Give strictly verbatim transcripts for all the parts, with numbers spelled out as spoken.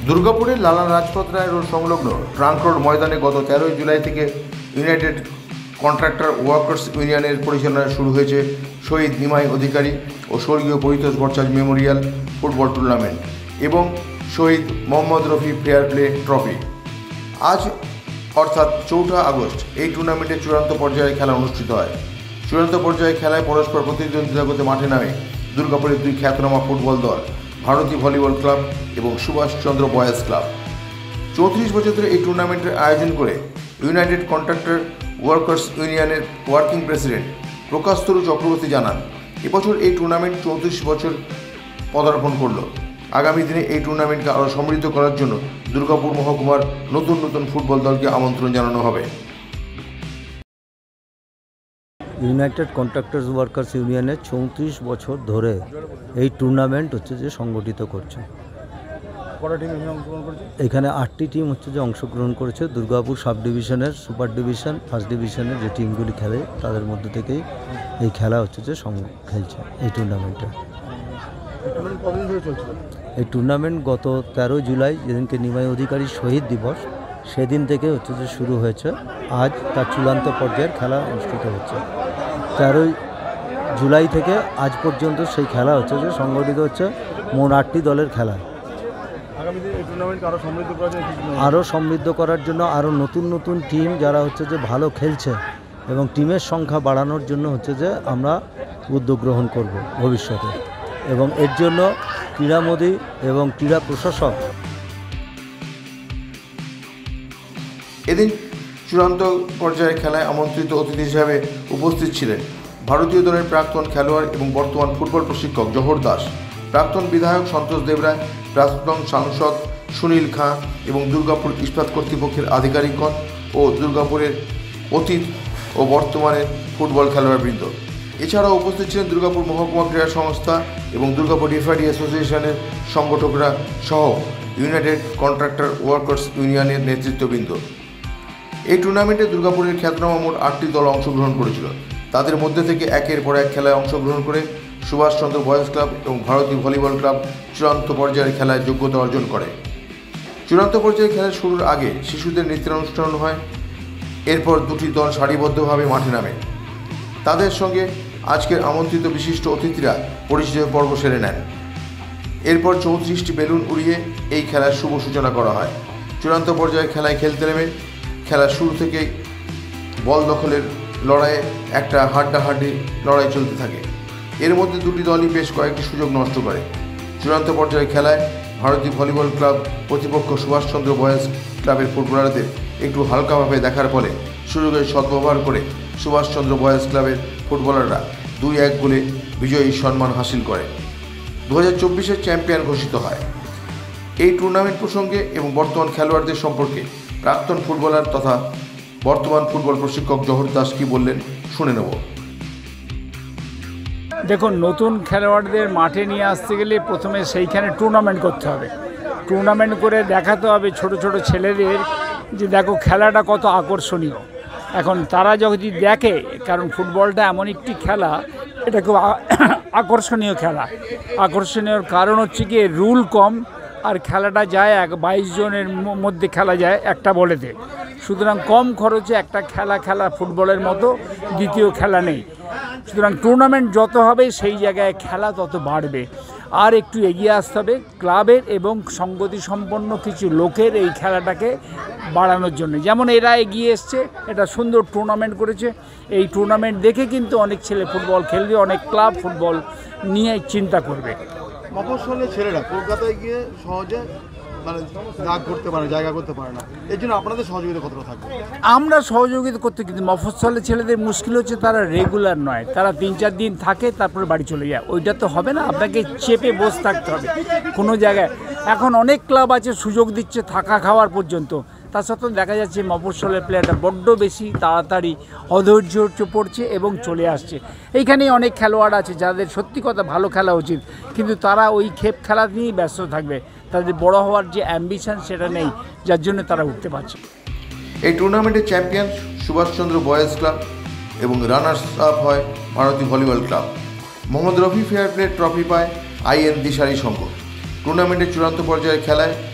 দুর্গাপুরের লালা লাজপত রায় রোড সংলগ্ন trunk road ময়দানে গত তেরোই জুলাই থেকে ইউনাইটেড কন্ট্রাক্টর ওয়ার্কার্স ইউনিয়নের পরিচালনায় শুরু হয়েছে শহীদ নিমাই অধিকারী ও স্বর্গীয় Paritosh Bhattacharya memorial football tournament এবং শহীদ Mohammad Rafi fair play trophy. আজ অর্থাৎ চৌঠা আগস্ট এই টুর্নামেন্টের চূড়ান্ত পর্যায়ে খেলা অনুষ্ঠিত হয়। চূড়ান্ত পর্যায়ে খেলায় পরস্পর প্রতিদ্বন্দ্বিতা করতে মাঠে নামে দুর্গাপুরের দুই খ্যাতনামা ফুটবল দল ভারতী ভলিবল ক্লাব এবং সুভাষচন্দ্র বয়েজ ক্লাব। চৌত্রিশ বছর ধরে এই টুর্নামেন্টের আয়োজন করে ইউনাইটেড কন্ট্রাক্টর ওয়ার্কার্স ইউনিয়নের ওয়ার্কিং প্রেসিডেন্ট প্রকাশতরু চক্রবর্তী জানান, এবছর এই টুর্নামেন্ট চৌত্রিশ বছর পদার্পণ করল। আগামী দিনে এই টুর্নামেন্টকে আরও সমৃদ্ধ করার জন্য দুর্গাপুর মহকুমার নতুন নতুন ফুটবল দলকে আমন্ত্রণ জানানো হবে। ইউনাইটেড কন্ট্রাক্টার্স ওয়ার্কার্স ইউনিয়নের চৌত্রিশ বছর ধরে এই টুর্নামেন্ট হচ্ছে যে সংগঠিত করছে। এখানে আটটি টিম হচ্ছে যে অংশগ্রহণ করেছে। দুর্গাপুর সাব ডিভিশনের, সুপার ডিভিশন, ফার্স্ট ডিভিশনের যে টিমগুলি খেলে তাদের মধ্যে থেকেই এই খেলা হচ্ছে যে খেলছে এই টুর্নামেন্টে। এই টুর্নামেন্ট গত তেরোই জুলাই, যেদিনকে নিমাই অধিকারী শহীদ দিবস, সেদিন থেকে হচ্ছে যে শুরু হয়েছে। আজ তার চূড়ান্ত পর্যায়ের খেলা অনুষ্ঠিত হচ্ছে। তেরোই জুলাই থেকে আজ পর্যন্ত সেই খেলা হচ্ছে যে সংগঠিত হচ্ছে মোট আটটি দলের খেলা। আরও সমৃদ্ধ করার জন্য আরও নতুন নতুন টিম যারা হচ্ছে যে ভালো খেলছে এবং টিমের সংখ্যা বাড়ানোর জন্য হচ্ছে যে আমরা উদ্যোগ গ্রহণ করব ভবিষ্যতে, এবং এর জন্য ক্রীড়ামোদী এবং ক্রীড়া প্রশাসক। এদিন চূড়ান্ত পর্যায়ের খেলায় আমন্ত্রিত অতিথি হিসাবে উপস্থিত ছিলেন ভারতীয় দলের প্রাক্তন খেলোয়াড় এবং বর্তমান ফুটবল প্রশিক্ষক জহর দাস, প্রাক্তন বিধায়ক সন্তোষ দেবরায়, প্রাক্তন সাংসদ সুনীল খাঁ এবং দুর্গাপুর ইস্পাত কর্তৃপক্ষের আধিকারিকগণ ও দুর্গাপুরের অতীত ও বর্তমানের ফুটবল খেলোয়াড়বৃন্দ। এছাড়াও উপস্থিত ছিলেন দুর্গাপুর মহকুমা ক্রীড়া সংস্থা এবং দুর্গাপুর রেফারি অ্যাসোসিয়েশনের সংগঠকরা সহ ইউনাইটেড কন্ট্রাক্টর ওয়ার্কার্স ইউনিয়নের নেতৃত্ববৃন্দ। এই টুর্নামেন্টে দুর্গাপুরের খ্যাতনামা মোট আটটি দল অংশগ্রহণ করেছিল। তাদের মধ্যে থেকে একের পর এক খেলায় অংশগ্রহণ করে সুভাষচন্দ্র বয়েজ ক্লাব এবং ভারতী ভলিবল ক্লাব চূড়ান্ত পর্যায়ের খেলায় যোগ্যতা অর্জন করে। চূড়ান্ত পর্যায়ের খেলা শুরুর আগে শিশুদের নৃত্যানুষ্ঠান হয়। এরপর দুটি দল সারিবদ্ধভাবে মাঠে নামে। তাদের সঙ্গে আজকের আমন্ত্রিত বিশিষ্ট অতিথিরা পরিচয় পর্ব সেরে নেন। এরপর চৌত্রিশটি বেলুন উড়িয়ে এই খেলার শুভ সূচনা করা হয়। চূড়ান্ত পর্যায়ে খেলায় খেলতে নেমে খেলার শুরু থেকেই বল দখলের লড়াইয়ে একটা হাড্ডাহাড্ডি লড়াই চলতে থাকে। এর মধ্যে দুটি দলই বেশ কয়েকটি সুযোগ নষ্ট করে। চূড়ান্ত পর্যায়ে খেলায় ভারতী ভলিবল ক্লাব প্রতিপক্ষ সুভাষচন্দ্র বয়েজ ক্লাবের ফুটবলারদের একটু হালকাভাবে দেখার ফলে সুযোগের সদ্ব্যবহার করে সুভাষচন্দ্র বয়েজ ক্লাবের ফুটবলাররা দুই এক গোলে বিজয়ী সম্মান হাসিল করে দু হাজার চব্বিশের চ্যাম্পিয়ন ঘোষিত হয়। এই টুর্নামেন্ট প্রসঙ্গে এবং বর্তমান খেলোয়াড়দের সম্পর্কে প্রাক্তন ফুটবলার তথা বর্তমান ফুটবল প্রশিক্ষক জহর দাস কি বললেন শুনে নেব। দেখুন, নতুন খেলোয়াড়দের মাঠে নিয়ে আসতে গেলে প্রথমে সেইখানে টুর্নামেন্ট করতে হবে। টুর্নামেন্ট করে দেখাতে হবে ছোট ছোট ছেলেদের যে দেখো খেলাটা কত আকর্ষণীয়। এখন তারা যদি দেখে, কারণ ফুটবলটা এমন একটি খেলা, এটা খুব আকর্ষণীয় খেলা। আকর্ষণীয় কারণ হচ্ছে কি রুল কম, আর খেলাটা যায় এক বাইশ জনের মধ্যে খেলা যায় একটা বলেতে। সুতরাং কম খরচে একটা খেলা খেলা ফুটবলের মতো দ্বিতীয় খেলা নেই। সুতরাং টুর্নামেন্ট যত হবে সেই জায়গায় খেলা তত বাড়বে। আর একটু এগিয়ে আসতে হবে ক্লাবের এবং সঙ্গতি সম্পন্ন কিছু লোকের এই খেলাটাকে বাড়ানোর জন্য। যেমন এরা এগিয়ে এসছে, এটা সুন্দর টুর্নামেন্ট করেছে। এই টুর্নামেন্ট দেখে কিন্তু অনেক ছেলে ফুটবল খেলবে, অনেক ক্লাব ফুটবল নিয়ে চিন্তা করবে। মফস্বলের ছেলেরা কলকাতায় গিয়ে সহজে মানে দাগ করতে পারে, জায়গা করতে পারে না। এর জন্য আপনাদের সহযোগিতা কতটা থাকবে? আমরা সহযোগিতা করতে, কিন্তু মফস্বলের ছেলেদের মুশকিল হচ্ছে তারা রেগুলার নয়, তারা তিন চার দিন থাকে তারপরে বাড়ি চলে যায়। ওইটা তো হবে না, আপনাকে চেপে বসে থাকতে হবে কোনো জায়গায়। এখন অনেক ক্লাব আছে সুযোগ দিচ্ছে থাকা খাওয়ার পর্যন্ত, তা সত্ত্বেও দেখা যাচ্ছে মফস্বলের প্লেয়ারটা বড্ড বেশি তাড়াতাড়ি অধৈর্য পড়ছে এবং চলে আসছে। এইখানে অনেক খেলোয়াড় আছে যাদের সত্যি কথা ভালো খেলা উচিত, কিন্তু তারা ওই খেপ খেলা নিয়েই ব্যস্ত থাকবে। তাদের বড় হওয়ার যে অ্যাম্বিশন সেটা নেই, যার জন্য তারা উঠতে পারছে। এই টুর্নামেন্টের চ্যাম্পিয়ন সুভাষচন্দ্র বয়েজ ক্লাব এবং রানার্স আপ হয় Bharati volleyball club. Mohammad Rafi fair play trophy পায় আই এন দিশারি সংঘ। টুর্নামেন্টের চূড়ান্ত পর্যায়ের খেলায়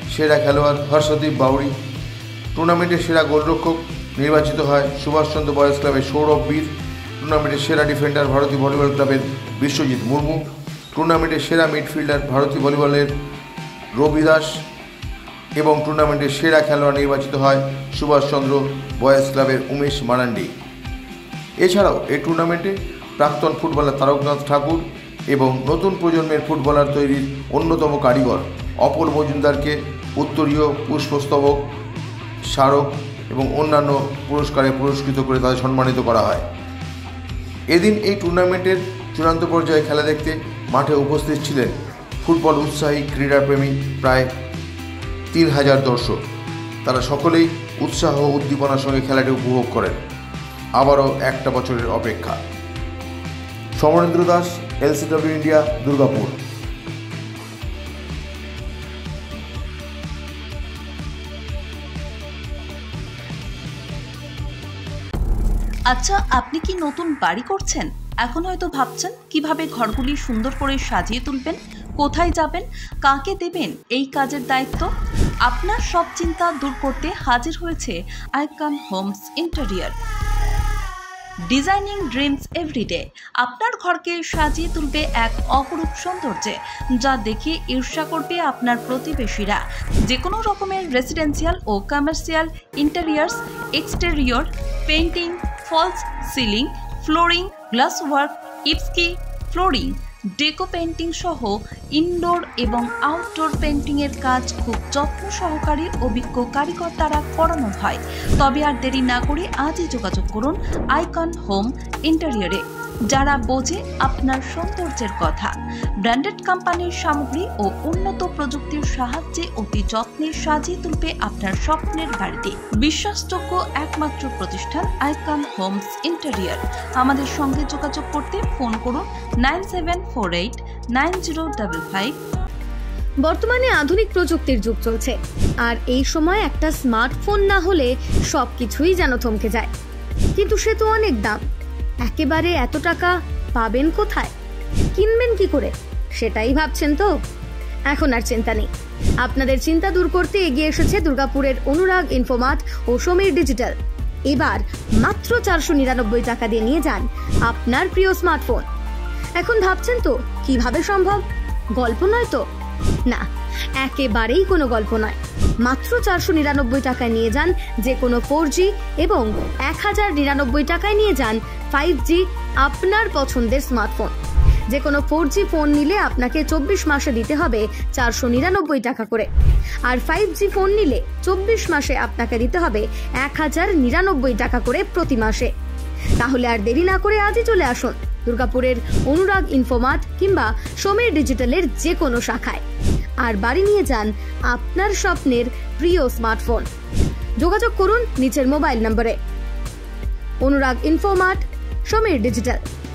সেরা খেলোয়াড় হর্ষদীপ বাউরি। টুর্নামেন্টের সেরা গোলরক্ষক নির্বাচিত হয় সুভাষচন্দ্র বয়েজ ক্লাবের সৌরভ বীর। টুর্নামেন্টের সেরা ডিফেন্ডার ভারতীয় ভলিবল ক্লাবের বিশ্বজিৎ মুর্মু। টুর্নামেন্টের সেরা মিডফিল্ডার ভারতীয় ভলিবলের রবি দাস এবং টুর্নামেন্টের সেরা খেলোয়াড় নির্বাচিত হয় সুভাষচন্দ্র বয়েজ ক্লাবের উমেশ মারান্ডি। এছাড়াও এই টুর্নামেন্টে প্রাক্তন ফুটবলার তারকনাথ ঠাকুর এবং নতুন প্রজন্মের ফুটবলার তৈরির অন্যতম কারিগর অপর মজুমদারকে উত্তরীয় পুষ্পস্তবক, স্মারক এবং অন্যান্য পুরস্কারে পুরস্কৃত করে তাদের সম্মানিত করা হয়। এদিন এই টুর্নামেন্টের চূড়ান্ত পর্যায়ে খেলা দেখতে মাঠে উপস্থিত ছিলেন ফুটবল উৎসাহী ক্রীড়াপ্রেমী প্রায় তিন হাজার দর্শক। তারা সকলেই উৎসাহ ও উদ্দীপনার সঙ্গে খেলাটি উপভোগ করেন। আবারও একটা বছরের অপেক্ষা। Samarendra Das, LCW India, Durgapur. আচ্ছা, আপনি কি নতুন বাড়ি করছেন? এখন হয়তো ভাবছেন কিভাবে ঘরগুলি সুন্দর করে সাজিয়ে তুলবেন, কোথায় যাবেন, কাকে দেবেন এই কাজের দায়িত্ব। আপনার সব চিন্তা দূর করতে হাজির হয়েছে icon homes interior. Designing dreams everyday আপনার ঘরকে সাজিয়ে তুলবে এক অপরূপ সৌন্দর্যে, যা দেখে ঈর্ষা করবে আপনার প্রতিবেশীরা। যে কোনো রকমের রেসিডেন্সিয়াল ও commercial interiors, exterior, painting, false ceiling, flooring, glass work, ইপস্কি ফ্লোরিং, ডেকো পেইন্টিং সহ ইনডোর এবং আউটডোর পেইন্টিংয়ের কাজ খুব যত্ন সহকারে অভিজ্ঞ কারিগর দ্বারা করানো হয়। তবে আর দেরি না করে আজই যোগাযোগ করুন আইকন হোম ইন্টেরিয়রে, যারা বোঝে আপনার সৌন্দর্যের কথা। ব্র্যান্ডেড কোম্পানির সামগ্রী ও উন্নত প্রযুক্তির সাহায্যে অতি যত্নে সাজিয়ে তুলবে আপনার স্বপ্নের বাড়িতে। বিশ্বাসযোগ্য একমাত্র প্রতিষ্ঠান আইকন হোমস ইন্টেরিয়র। আমাদের সঙ্গে যোগাযোগ করতে ফোন করুন nine seven four eight nine zero double five. বর্তমানে আধুনিক প্রযুক্তির যুগ চলছে, আর এই সময় একটা স্মার্টফোন না হলে সবকিছুই যেন থমকে যায়। কিন্তু সে তো অনেক দাম। একেবারে এত টাকা পাবেন কোথায়, কিনবেন কি করে, সেটাই ভাবছেন তো? এখন আর চিন্তা নেই। আপনাদের চিন্তা দূর করতে এগিয়ে এসেছে দুর্গাপুরের অনুরাগ ইনফোমার্ট ও সমীর ডিজিটাল। এবার মাত্র চারশো নিরানব্বই টাকা দিয়ে নিয়ে যান আপনার প্রিয় স্মার্টফোন। এখন ভাবছেন তো কিভাবে সম্ভব? গল্প নয় তো? না, একেবারেই কোনো গল্প নয়। মাত্র চারশো নিরানব্বই টাকায় নিয়ে যান যে কোনো ফোর জি এবং এক হাজার নিরানব্বই টাকায় নিয়ে যান ফাইভ জি আপনার পছন্দের স্মার্টফোন। যে কোনো ফোর জি ফোন নিলে আপনাকে চব্বিশ মাসে দিতে হবে চারশো নিরানব্বই টাকা করে, আর ফাইভ জি ফোন নিলে চব্বিশ মাসে আপনাকে দিতে হবে এক হাজার নিরানব্বই টাকা করে প্রতি মাসে। তাহলে আর দেরি না করে আজই চলে আসুন দুর্গাপুরের অনুরাগ ইনফোমার্ট কিংবা সমীর ডিজিটালের যে কোনো শাখায়, আর বাড়ি নিয়ে যান আপনার স্বপ্নের প্রিয় স্মার্টফোন। যোগাযোগ করুন নিচের মোবাইল নম্বরে। Anurag Infomart, Samir digital.